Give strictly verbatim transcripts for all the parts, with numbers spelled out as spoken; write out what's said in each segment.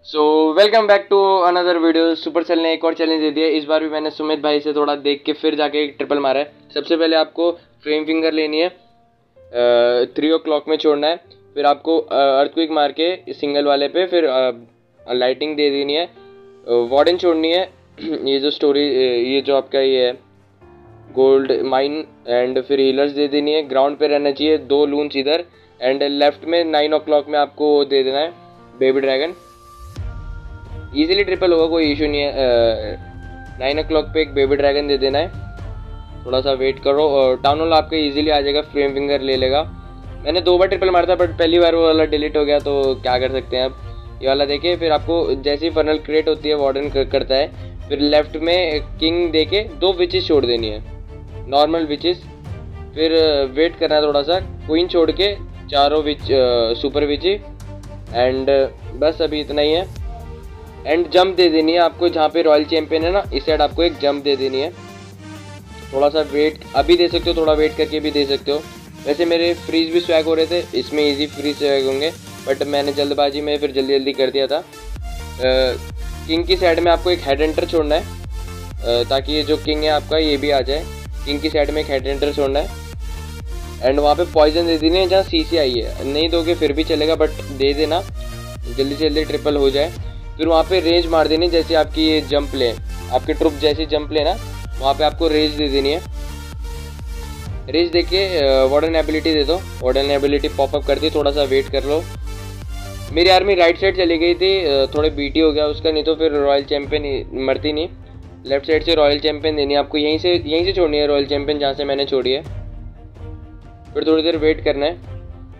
So welcome back to another video. Supercell ने एक और चैलेंज दे दिया। इस बार भी मैंने सुमित भाई से थोड़ा देख के फिर जाके एक ट्रिपल मारा है। सबसे पहले आपको फ्रेम फिंगर लेनी है, थ्री ओ क्लॉक में छोड़ना है, फिर आपको अर्थक्विक मार के सिंगल वाले पे फिर लाइटिंग दे देनी है, वार्डन छोड़नी है। ये जो स्टोरी ये जो आपका ये है गोल्ड माइन, एंड फिर हीलर्स दे देनी है। ग्राउंड पे रहना चाहिए, दो लून्स इधर, एंड लेफ्ट में नाइन ओ क्लॉक में आपको दे देना है बेबी ड्रैगन। इजीली ट्रिपल होगा, कोई इशू नहीं है। नाइन ओ क्लॉक पे एक बेबी ड्रैगन दे देना है, थोड़ा सा वेट करो और टाउन हॉल आपका इजीली आ जाएगा, फ्रेम फिंगर ले लेगा। मैंने दो बार ट्रिपल मारा था बट पहली बार वो वाला डिलीट हो गया, तो क्या कर सकते हैं अब। ये वाला देखिए, फिर आपको जैसी ही फनल क्रिएट होती है वार्डन कर, करता है, फिर लेफ्ट में किंग दे के दो विचेस छोड़ देनी है, नॉर्मल विचेस। फिर वेट करना है थोड़ा सा, क्वीन छोड़ के चारों विच सुपर विची, एंड बस अभी इतना ही है। एंड जंप दे देनी है आपको, जहाँ पे रॉयल चैंपियन है ना, इस साइड आपको एक जंप दे देनी है। थोड़ा सा वेट अभी दे सकते हो, थोड़ा वेट करके भी दे सकते हो। वैसे मेरे फ्रीज भी स्वैग हो रहे थे, इसमें इजी फ्रीज स्वैग होंगे, बट मैंने जल्दबाजी में फिर जल्दी जल्दी कर दिया था। किंग की साइड में आपको एक हेड एंटर छोड़ना है, आ, ताकि ये जो किंग है आपका ये भी आ जाए। किंग की साइड में एक हेड एंटर छोड़ना है, एंड वहाँ पे पॉइजन दे देनी है जहाँ सी सी आई है। नहीं दोगे फिर भी चलेगा, बट दे देना, जल्दी से जल्दी ट्रिपल हो जाए। फिर वहाँ पे रेंज मार देनी, जैसे आपकी ये जंप ले, आपके ट्रुप जैसी जंप ले ना, वहाँ पे आपको रेंज दे देनी है। रेंज दे के वार्डन एबिलिटी दे दो, वार्डन एबिलिटी पॉपअप कर दी। थोड़ा सा वेट कर लो। मेरी आर्मी राइट साइड चली गई थी, थोड़े बीटी हो गया उसका, नहीं तो फिर रॉयल चैंपियन मरती नहीं। लेफ्ट साइड से रॉयल चैंपियन देनी है आपको, यहीं से यहीं से छोड़नी है रॉयल चैंपियन, जहाँ से मैंने छोड़ी है। फिर थोड़ी देर वेट करना है।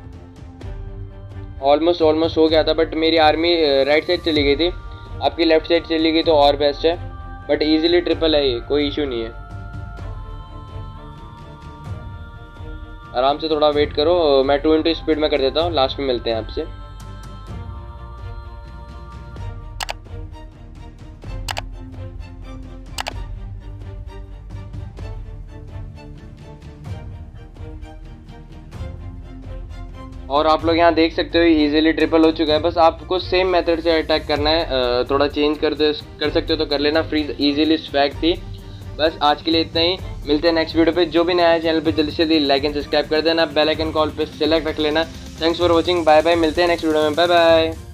ऑलमोस्ट ऑलमोस्ट हो गया था, बट मेरी आर्मी राइट साइड चली गई थी, आपकी लेफ्ट साइड चली गई तो और बेस्ट है। बट इजीली ट्रिपल है ये, कोई इशू नहीं है। आराम से थोड़ा वेट करो, मैं टू इंटू स्पीड में कर देता हूँ, लास्ट में मिलते हैं आपसे। और आप लोग यहाँ देख सकते हो इजीली ट्रिपल हो चुका है। बस आपको सेम मेथड से अटैक करना है, थोड़ा चेंज कर दे कर सकते हो तो कर लेना। फ्रीज इजीली स्वैग थी। बस आज के लिए इतना ही, मिलते हैं नेक्स्ट वीडियो पे। जो भी नया है चैनल पे जल्दी से जल्दी लाइक एंड सब्सक्राइब कर देना, बेल आइकन कॉल पे सेलेक्ट रख लेना। Thanks for watching, bye bye, मिलते हैं नेक्स्ट वीडियो में, बाय बाय।